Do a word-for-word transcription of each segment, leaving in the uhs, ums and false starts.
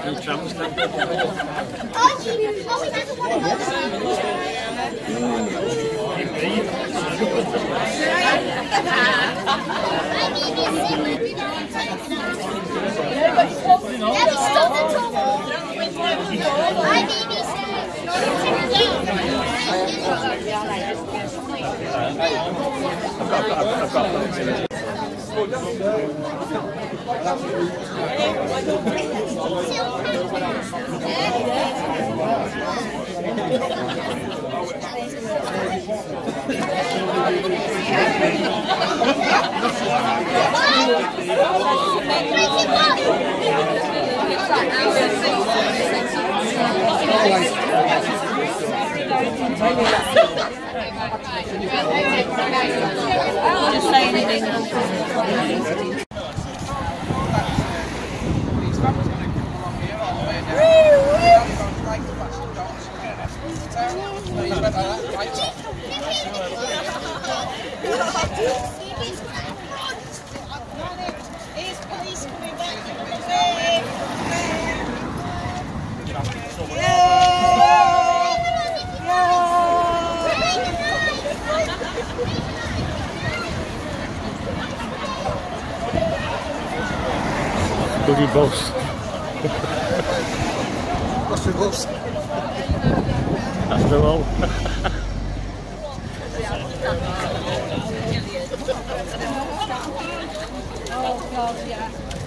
Just say anything. Boogie boss. What's the boss? That's the one. Oh God, yeah.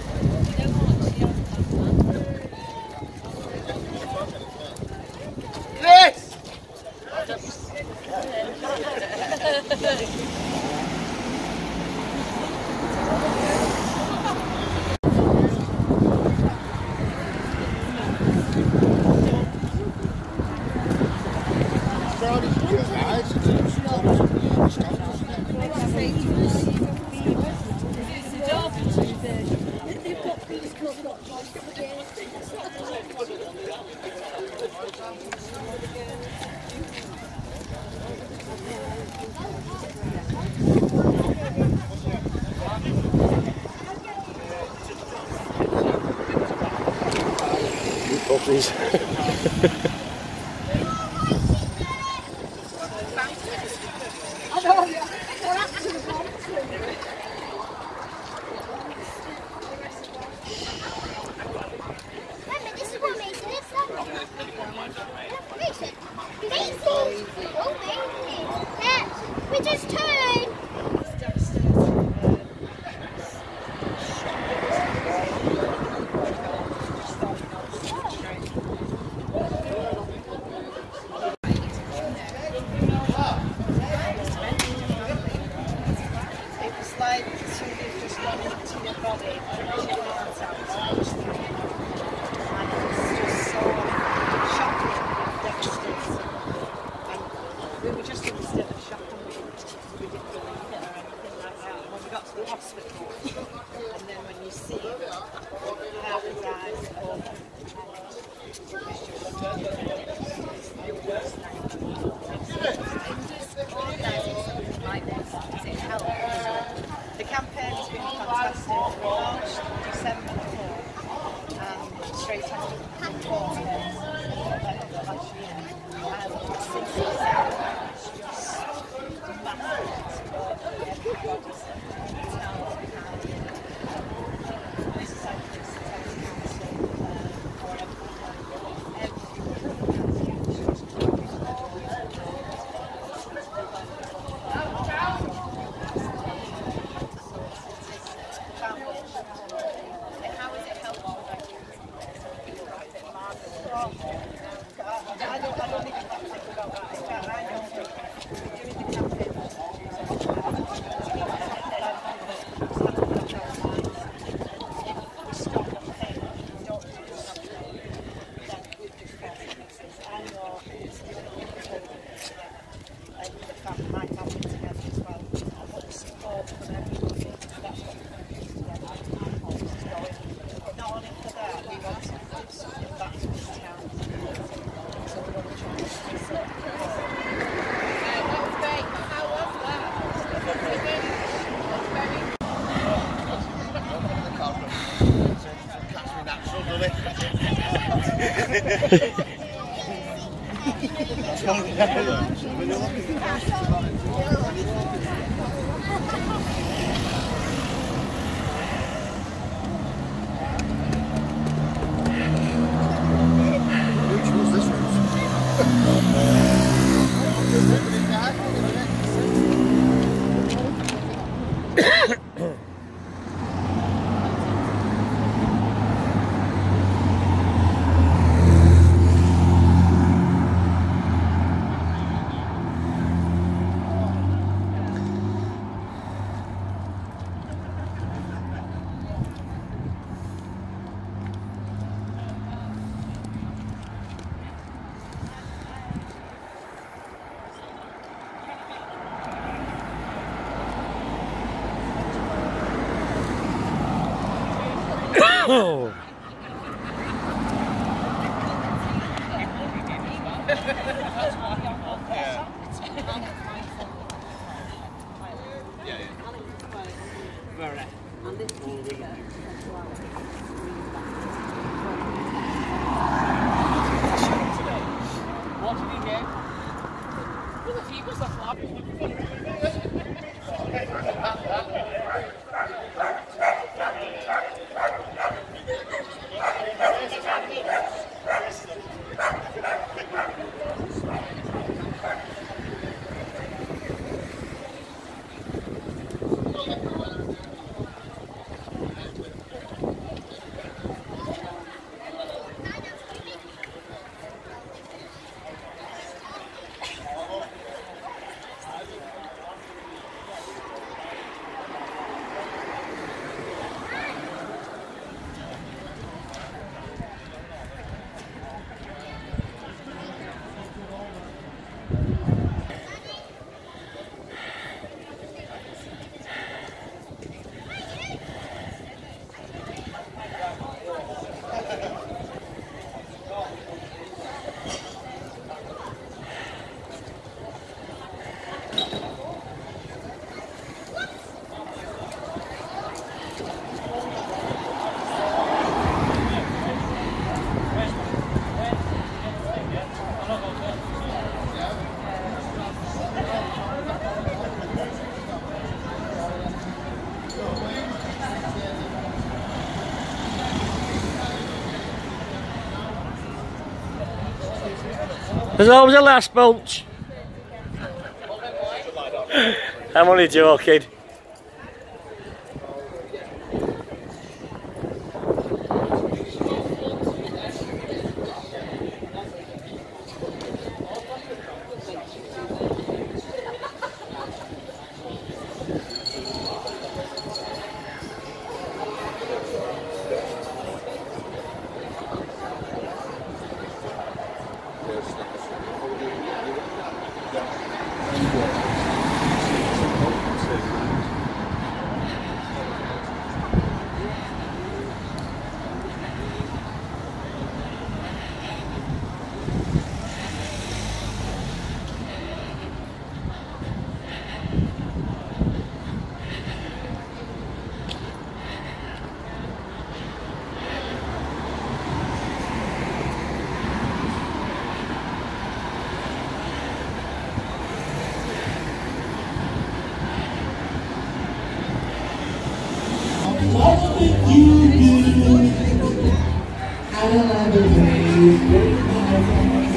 Yes! Puppies. We just turned. It's like somebody's just gone into your body and pulled your heart out. And it's just so shocking, devastating. And we were just in a state of shock and we, we didn't believe it or anything like that. When we got to the hospital, and then when you see how his eyes open, it's just like this. It helped. The campaign has been fantastic. We launched December the fourth and straight after the fourth last year. And since then, it's just massive support for everybody's towns behind it. This is like this council or Which was this one? Oh. There's always a last bunch. I'm only joking. What did you do? I don't like the way you break my heart.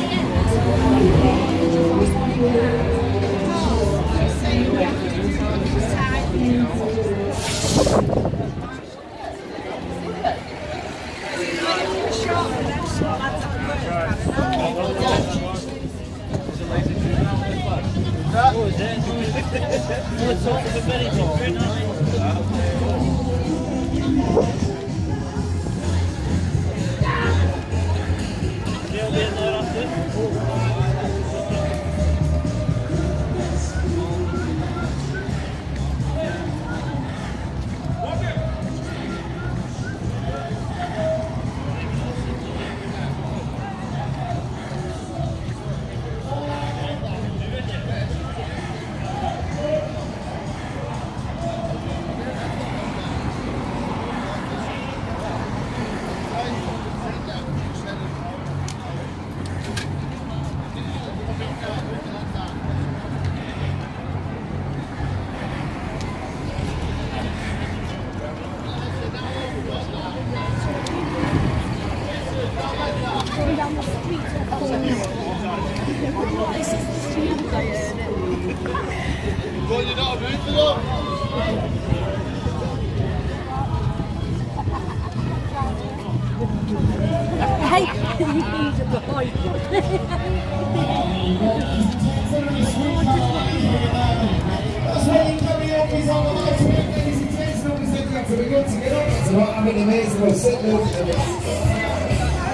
Hey, he's a behind. That's why you coming up, he's on the lights, ladies and gentlemen, we said that we're going to get on. It's about having amazing, we'll sit there.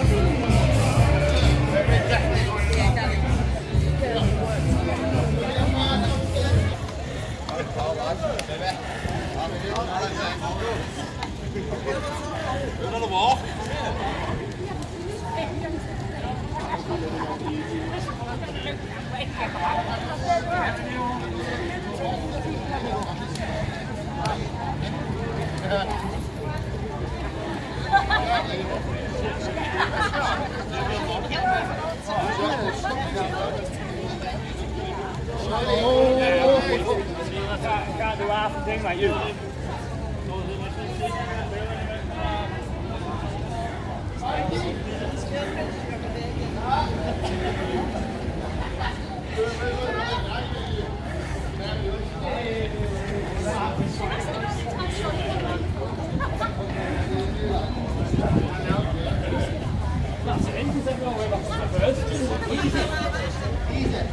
Another walk. Can't do half a thing like you. That's it, you can take it all the way back to the first. Easy. Easy.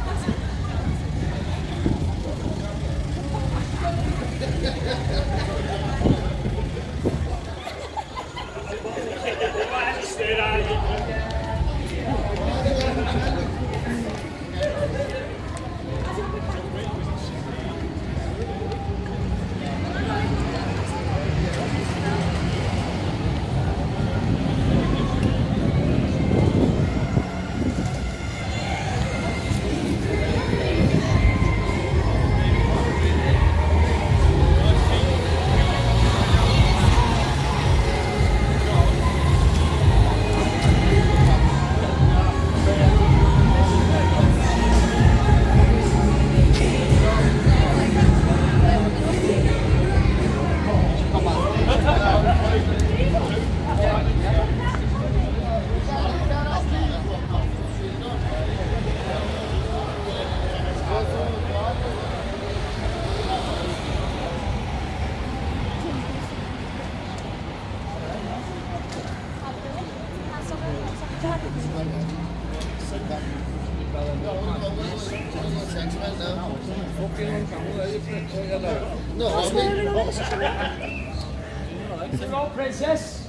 Hello, princess.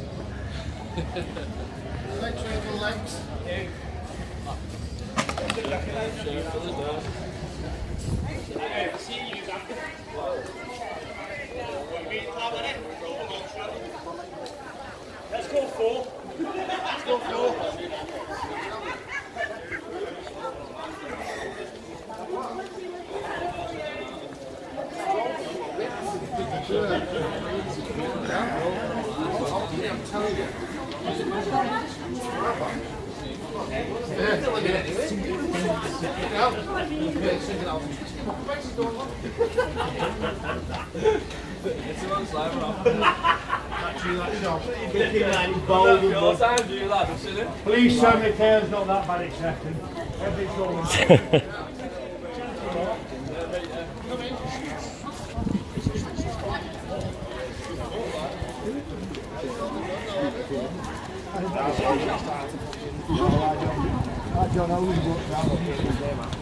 Legs, legs. Let's go four. Let's go four. Please show me tail's not that bad accepted. Everything's going I don't know who's got that.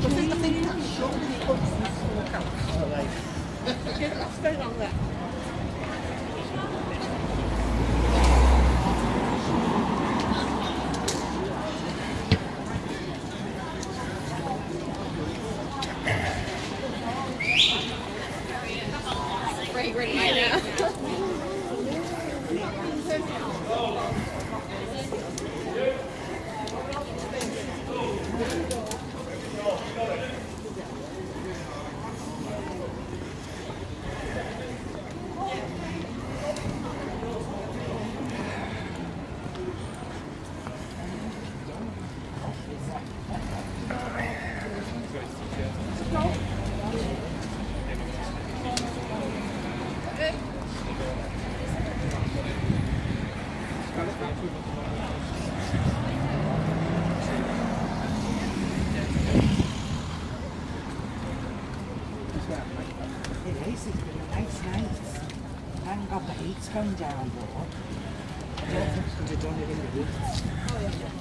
think, I think that's short when it comes to the smokehouse. Oh, right. Yeah, that's very long there. Fragrant right now. It is, it's been a nice night. Thank God the heat's gone down, but I don't think we could have done it in the heat. Oh, yeah.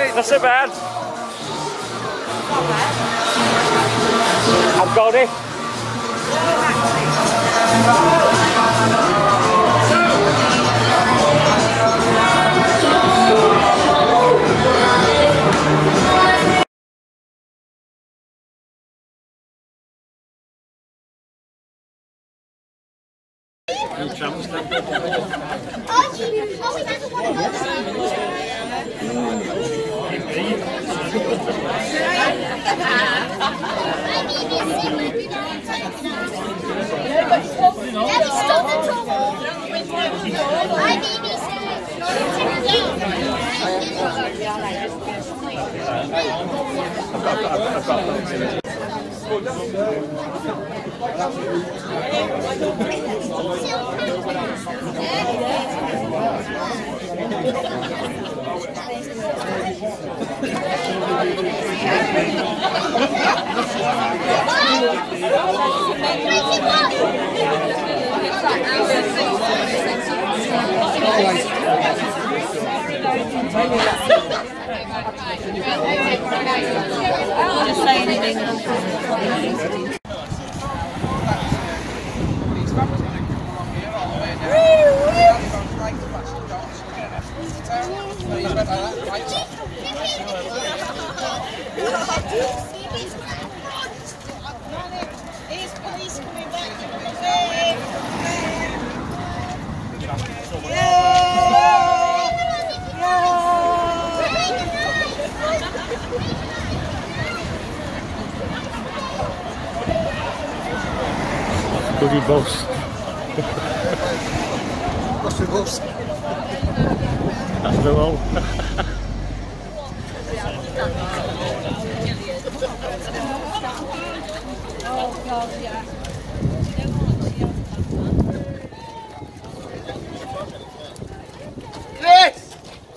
Not so bad. I've got it. Just saying in England. Is police coming back? Goody bus. What's the bus? That's the one. Oh God, yeah. Chris!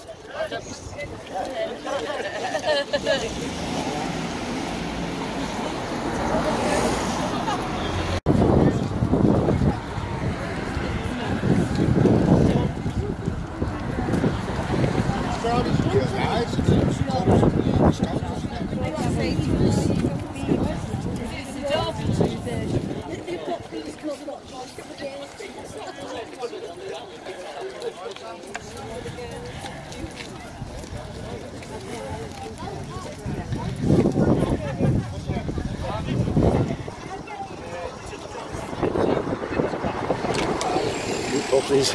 Puppies.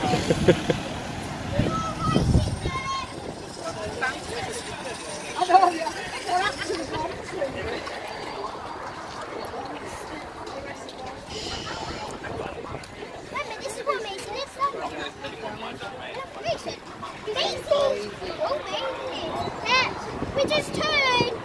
We just turned.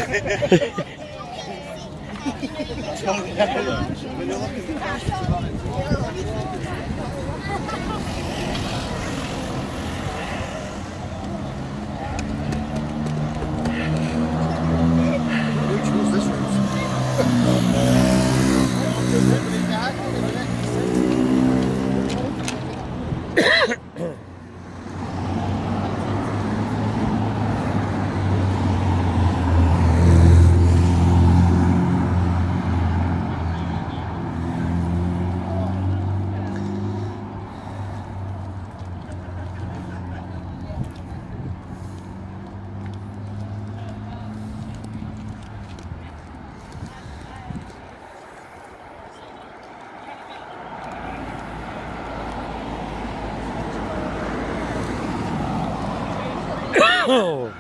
Oh.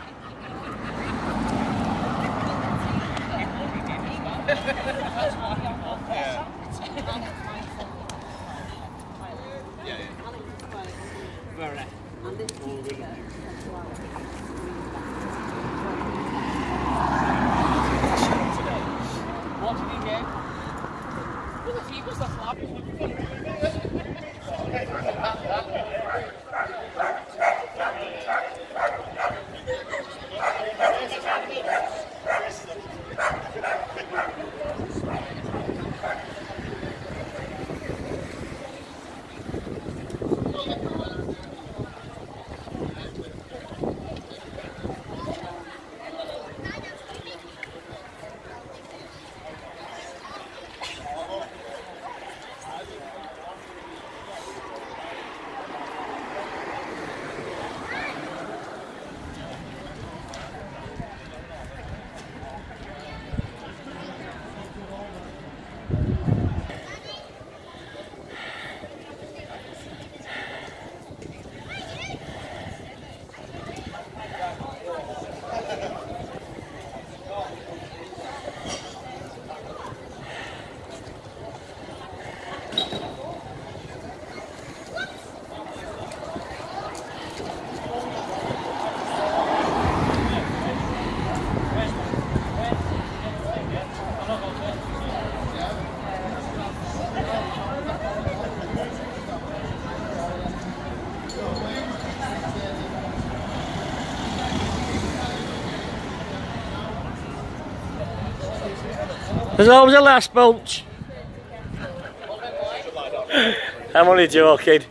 What did you get? Well, the few was the flop. There's always a last bunch. I'm only joking.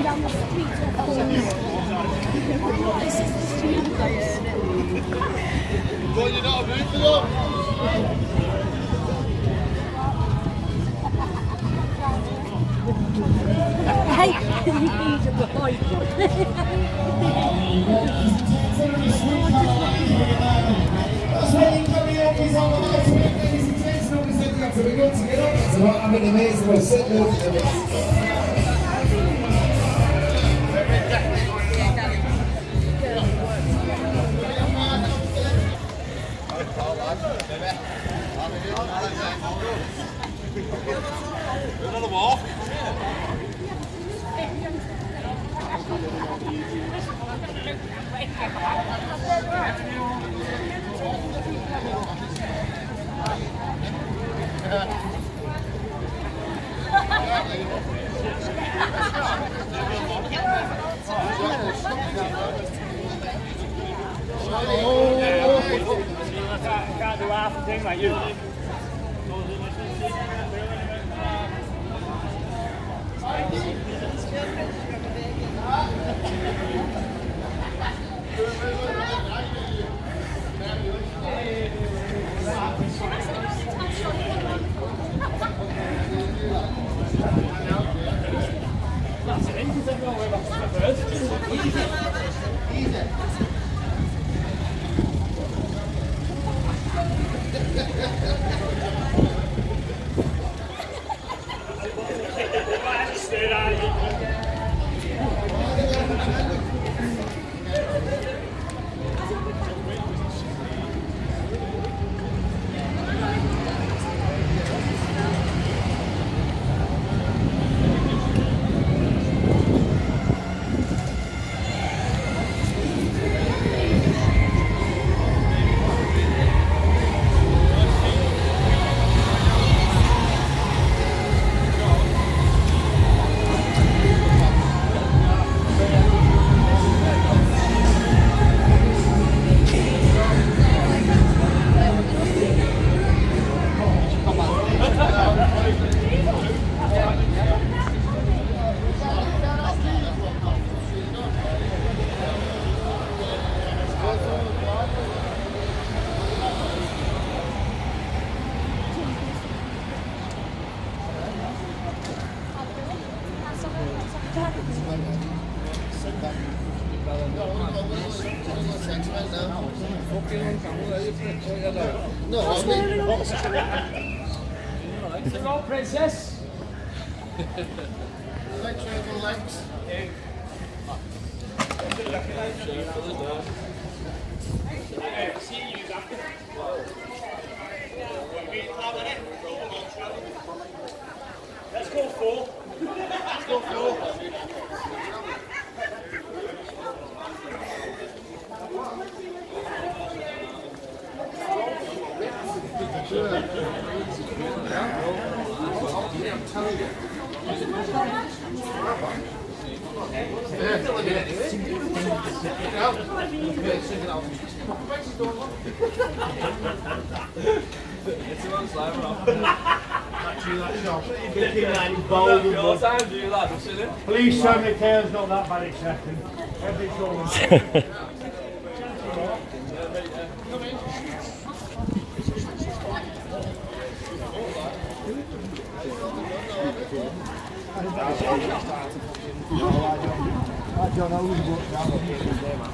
on the street or falling. This is the street. Well, you're not a booth for that. Hey, he's a boy. That's why you carry on these on the night to make ladies and gentlemen. We said you have to be good to get up. It's about having amazing. We'll sit there with the mix. Another walk. I can't do half a thing like you. That's it, because they're going way back to the first. Easy. Easy. Stay down. No, I mean, what's It's the road, princess. legs over legs? Let's go four. Let's go four. Please show me tail's not that bad accepting. Everything's going. I don't know who's worked out what it is there, man.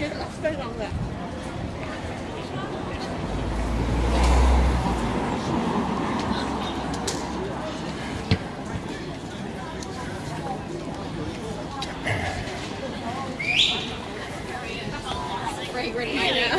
didn't last very long there. Fragrant right now.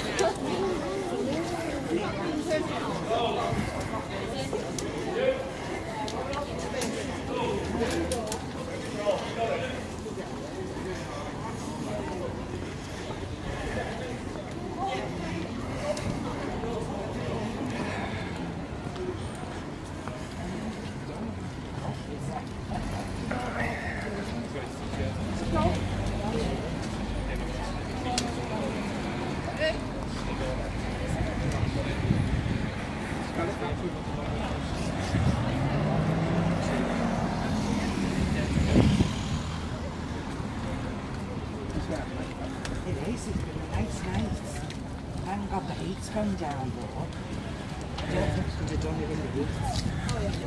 It is, it's been a nice night. Thank God the heat's gone down, though. I don't think we could have done it in the heat.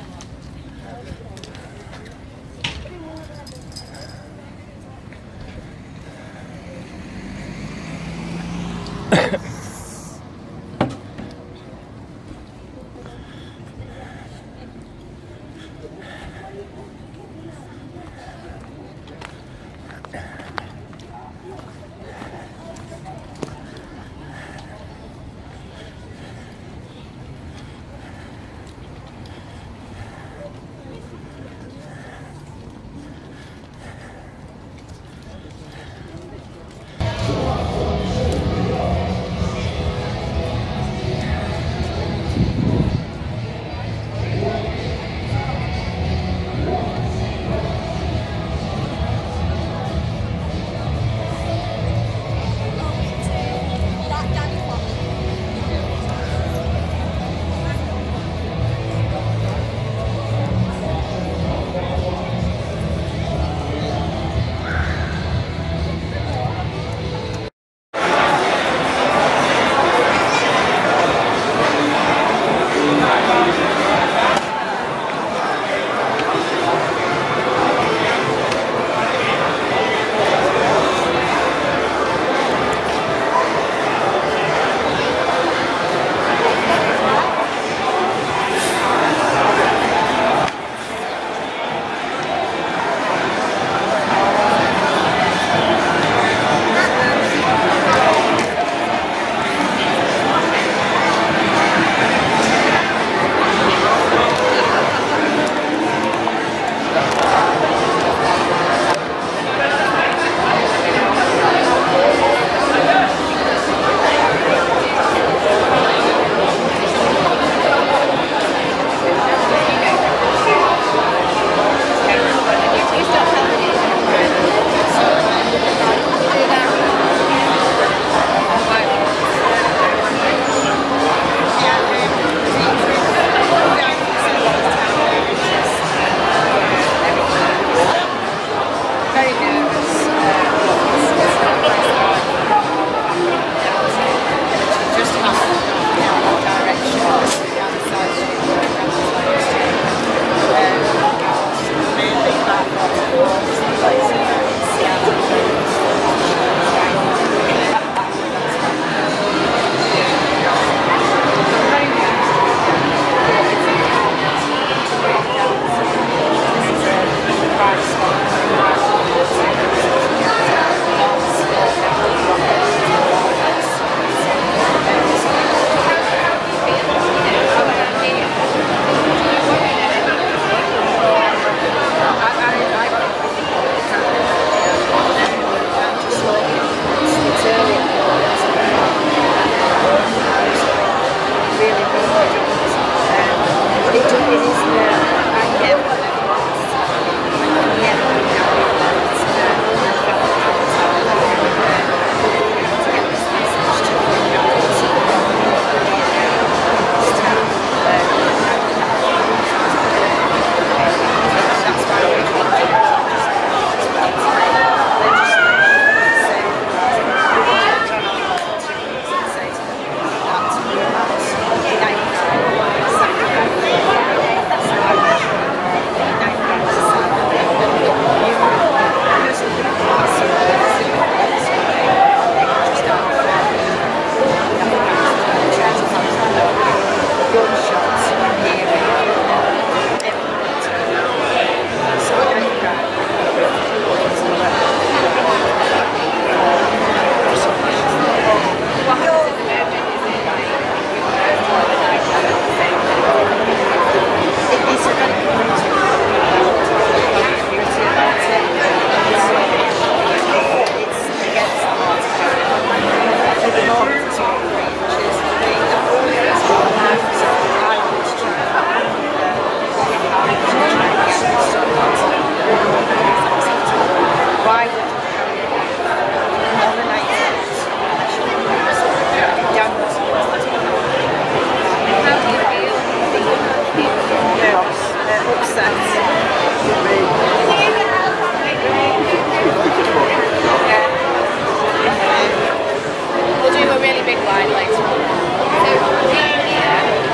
wide later on. So down here.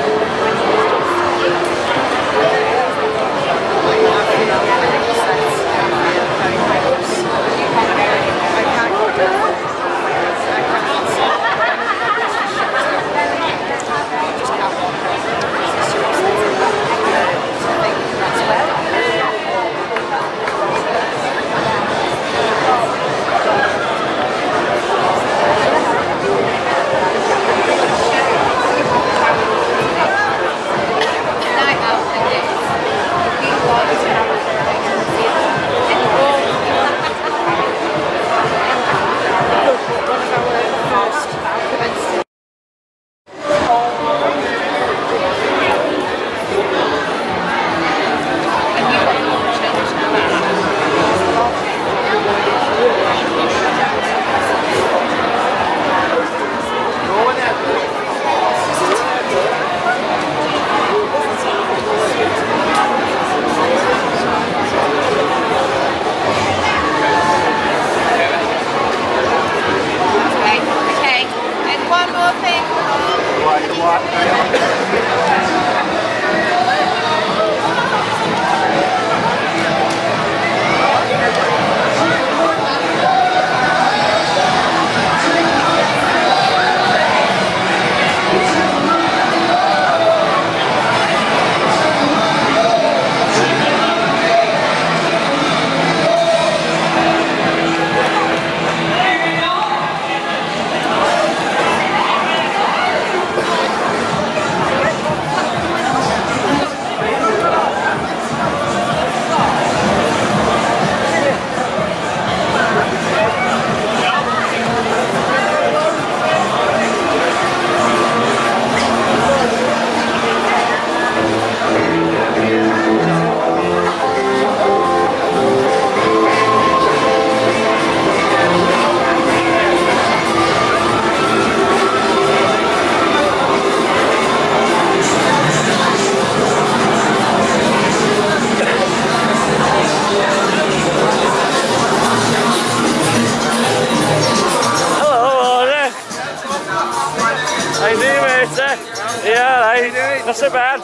Yeah, right. Not so bad.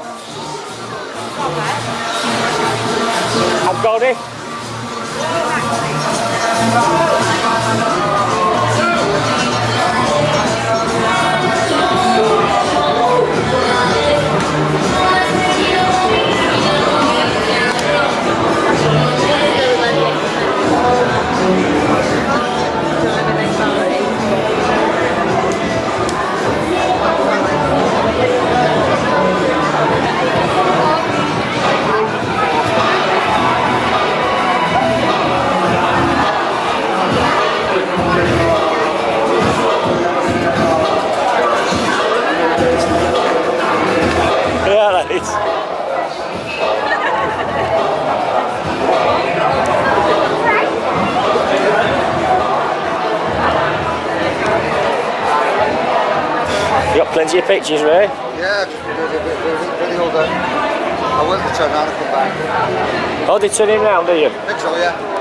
I've got it. You got plenty of pictures, Ray? Yeah, just video done. I went to turn around and come back. Oh, they turn him round, do you? I think so, yeah.